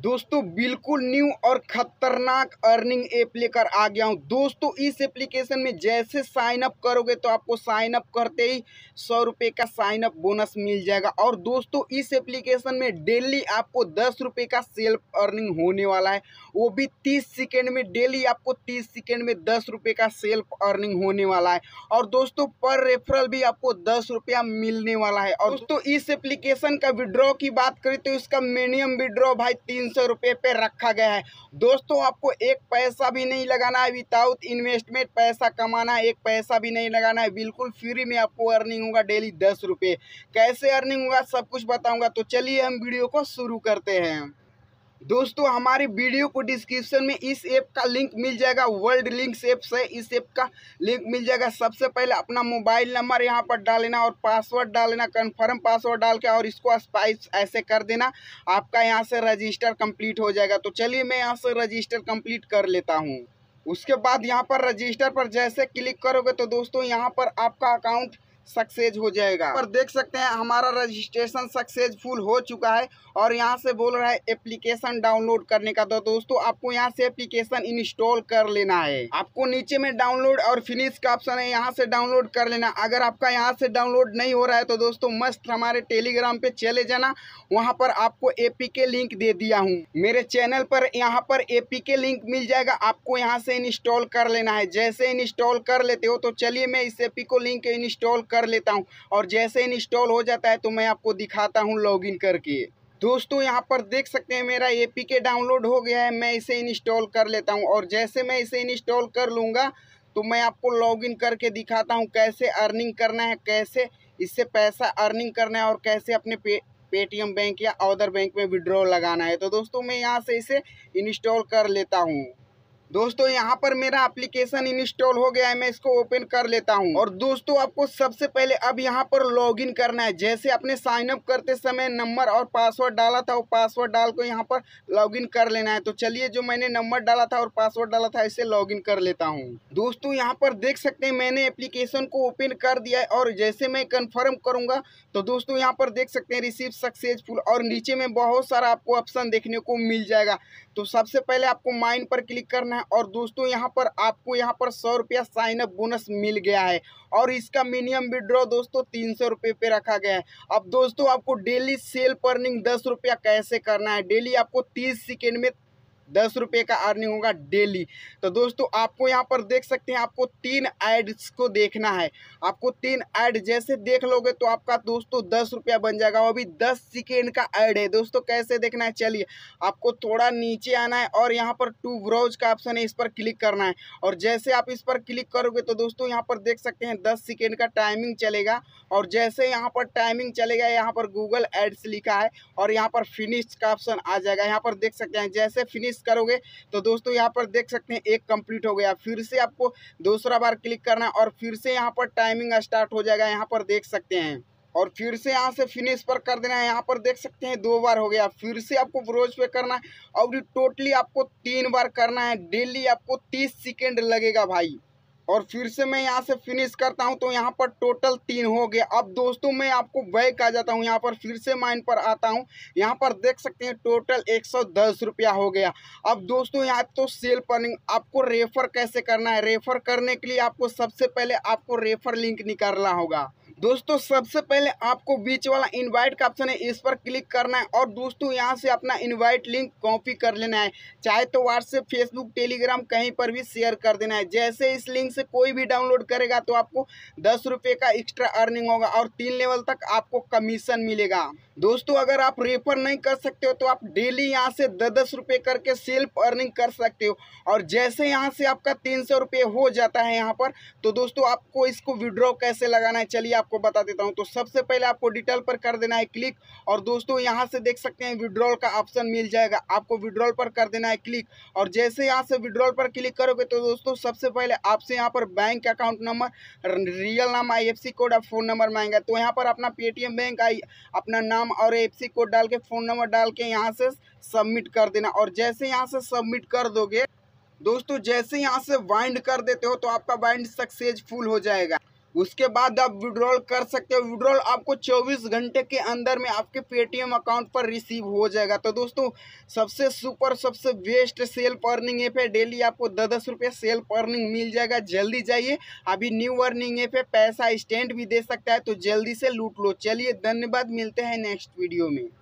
दोस्तों बिल्कुल न्यू और खतरनाक अर्निंग ऐप लेकर आ गया हूं। दोस्तों इस एप्लीकेशन में जैसे साइन अप करोगे तो आपको साइन अप करते ही 100 रुपये का साइन अप बोनस मिल जाएगा। और दोस्तों इस एप्लीकेशन में डेली आपको 10 रुपये का सेल्फ अर्निंग होने वाला है, वो भी 30 सेकेंड में। डेली आपको 30 सेकेंड में 10 रुपये का सेल्फ अर्निंग होने वाला है। और दोस्तों पर रेफरल भी आपको 10 रुपया मिलने वाला है। और दोस्तों इस एप्लीकेशन का विड्रॉ की बात करें तो इसका मिनिमम विड्रॉ भाई 300 रुपये पे रखा गया है। दोस्तों आपको एक पैसा भी नहीं लगाना है, विदाउट इन्वेस्टमेंट पैसा कमाना है, एक पैसा भी नहीं लगाना है, बिल्कुल फ्री में आपको अर्निंग होगा डेली 10 रुपये। कैसे अर्निंग होगा सब कुछ बताऊंगा, तो चलिए हम वीडियो को शुरू करते हैं। दोस्तों हमारी वीडियो को डिस्क्रिप्शन में इस ऐप का लिंक मिल जाएगा, वर्ल्ड लिंक्स ऐप से इस ऐप का लिंक मिल जाएगा। सबसे पहले अपना मोबाइल नंबर यहाँ पर डाल लेना और पासवर्ड डाल लेना, कन्फर्म पासवर्ड डाल के, और इसको स्पाइस ऐसे कर देना, आपका यहाँ से रजिस्टर कंप्लीट हो जाएगा। तो चलिए मैं यहाँ से रजिस्टर कंप्लीट कर लेता हूँ। उसके बाद यहाँ पर रजिस्टर पर जैसे क्लिक करोगे तो दोस्तों यहाँ पर आपका अकाउंट सक्सेस हो जाएगा। पर देख सकते हैं हमारा रजिस्ट्रेशन सक्सेसफुल हो चुका है और यहाँ से बोल रहा है एप्लीकेशन डाउनलोड करने का। तो दोस्तों आपको यहाँ से एप्लीकेशन इंस्टॉल कर लेना है। आपको नीचे में डाउनलोड और फिनिश का ऑप्शन है, यहाँ से डाउनलोड कर लेना। अगर आपका यहाँ से डाउनलोड नहीं हो रहा है तो दोस्तों मस्त हमारे टेलीग्राम पे चले जाना, वहाँ पर आपको एपीके लिंक दे दिया हूँ। मेरे चैनल पर यहाँ पर एपीके लिंक मिल जाएगा, आपको यहाँ से इंस्टॉल कर लेना है। जैसे इंस्टॉल कर लेते हो तो चलिए मैं इस एपी को लिंक इंस्टॉल कर लेता हूं, और जैसे इंस्टॉल हो जाता है तो मैं आपको दिखाता हूं लॉगिन करके। दोस्तों यहां पर देख सकते हैं मेरा एपीके डाउनलोड हो गया है, मैं इसे इंस्टॉल कर लेता हूं। और जैसे मैं इसे इंस्टॉल कर लूँगा तो मैं आपको लॉगिन करके दिखाता हूं कैसे अर्निंग करना है, कैसे इससे पैसा अर्निंग करना है, और कैसे अपने पेटीएम बैंक या अदर बैंक में विड्रॉ लगाना है। तो दोस्तों मैं यहाँ से इसे इंस्टॉल कर लेता हूँ। दोस्तों यहाँ पर मेरा एप्लीकेशन इंस्टॉल हो गया है, मैं इसको ओपन कर लेता हूँ। और दोस्तों आपको सबसे पहले अब यहाँ पर लॉगिन करना है। जैसे आपने साइन अप करते समय नंबर और पासवर्ड डाला था, वो पासवर्ड डाल को यहाँ पर लॉगिन कर लेना है। तो चलिए जो मैंने नंबर डाला था और पासवर्ड डाला था इसे लॉगिन कर लेता हूँ। दोस्तों यहाँ पर देख सकते हैं मैंने एप्लीकेशन को ओपन कर दिया है, और जैसे मैं कन्फर्म करूँगा तो दोस्तों यहाँ पर देख सकते हैं रिसीव सक्सेसफुल, और नीचे में बहुत सारा आपको ऑप्शन देखने को मिल जाएगा। तो सबसे पहले आपको माइन पर क्लिक करना है। और दोस्तों यहाँ पर आपको यहाँ पर 100 रुपया साइन अप बोनस मिल गया है, और इसका मिनिमम विड्रॉ दोस्तों 300 रुपये पे रखा गया है। अब दोस्तों आपको डेली सेल्फ अर्निंग 10 रुपया कैसे करना है, डेली आपको 30 सेकेंड में 10 रुपये का अर्निंग होगा डेली। तो दोस्तों आपको यहाँ पर देख सकते हैं आपको 3 एड्स को देखना है। आपको 3 ऐड जैसे देख लोगे तो आपका दोस्तों 10 रुपया बन जाएगा, वो भी 10 सेकेंड का ऐड है। दोस्तों कैसे देखना है, चलिए आपको थोड़ा नीचे आना है और यहाँ पर टू ब्राउज का ऑप्शन है, इस पर क्लिक करना है। और जैसे आप इस पर क्लिक करोगे तो दोस्तों यहाँ पर देख सकते हैं 10 सेकेंड का टाइमिंग चलेगा। और जैसे यहाँ पर टाइमिंग चलेगा यहाँ पर गूगल एड्स लिखा है, और यहाँ पर फिनिश का ऑप्शन आ जाएगा। यहाँ पर देख सकते हैं जैसे फिनिश करोगे तो दोस्तों यहाँ पर देख सकते हैं एक कंप्लीट हो गया। फिर से आपको दूसरा बार क्लिक करना है और फिर से यहाँ पर टाइमिंग स्टार्ट हो जाएगा, यहाँ पर देख सकते हैं। और फिर से यहाँ से फिनिश पर कर देना है, यहाँ पर देख सकते हैं 2 बार हो गया। फिर से आपको ब्रोज पे करना है, और टोटली आपको 3 बार करना है। डेली आपको 30 सेकेंड लगेगा भाई। और फिर से मैं यहाँ से फिनिश करता हूँ तो यहाँ पर टोटल 3 हो गया। अब दोस्तों मैं आपको बैक आ जाता हूँ, यहाँ पर फिर से माइन पर आता हूँ। यहाँ पर देख सकते हैं टोटल 110 रुपया हो गया। अब दोस्तों यहाँ तो सेल्फ अर्निंग, आपको रेफर कैसे करना है। रेफर करने के लिए आपको सबसे पहले आपको रेफर लिंक निकालना होगा। दोस्तों सबसे पहले आपको बीच वाला इनवाइट का ऑप्शन है, इस पर क्लिक करना है। और दोस्तों यहाँ से अपना इनवाइट लिंक कॉपी कर लेना है, चाहे तो व्हाट्सएप, फेसबुक, टेलीग्राम कहीं पर भी शेयर कर देना है। जैसे इस लिंक से कोई भी डाउनलोड करेगा तो आपको 10 रुपये का एक्स्ट्रा अर्निंग होगा, और 3 लेवल तक आपको कमीशन मिलेगा। दोस्तों अगर आप रेफर नहीं कर सकते हो तो आप डेली यहाँ से 10-10 रुपये करके सेल्फ अर्निंग कर सकते हो। और जैसे यहाँ से आपका 300 रुपये हो जाता है यहाँ पर, तो दोस्तों आपको इसको विड्रॉ कैसे लगाना है चलिए आपको बता देता हूँ। तो सबसे पहले आपको डिटेल पर कर देना है क्लिक, और दोस्तों यहाँ से देख सकते हैं विड्रॉल का ऑप्शन मिल जाएगा, आपको विड्रॉल पर कर देना है क्लिक। और जैसे यहाँ से विड्रॉल पर क्लिक करोगे तो दोस्तों सबसे पहले आपसे यहाँ पर बैंक अकाउंट नंबर, रियल नाम, IFSC कोड और फ़ोन नंबर मांगेगा। तो यहाँ पर अपना पेटीएम बैंक अपना नाम और IFSC कोड डाल के फ़ोन नंबर डाल के यहाँ से सबमिट कर देना। और जैसे यहाँ से सबमिट कर दोगे दोस्तों, जैसे यहाँ से बाइंड कर देते हो तो आपका बाइंड सक्सेसफुल हो जाएगा। उसके बाद आप विड्रॉल कर सकते हो। विड्रॉल आपको 24 घंटे के अंदर में आपके पेटीएम अकाउंट पर रिसीव हो जाएगा। तो दोस्तों सबसे सुपर सबसे बेस्ट सेल्फ अर्निंग ऐप है। डेली आपको 10-10 रुपये सेल्फ अर्निंग मिल जाएगा। जल्दी जाइए, अभी न्यू अर्निंग ऐप है, पैसा इंस्टेंट भी दे सकता है, तो जल्दी से लूट लो। चलिए धन्यवाद, मिलते हैं नेक्स्ट वीडियो में।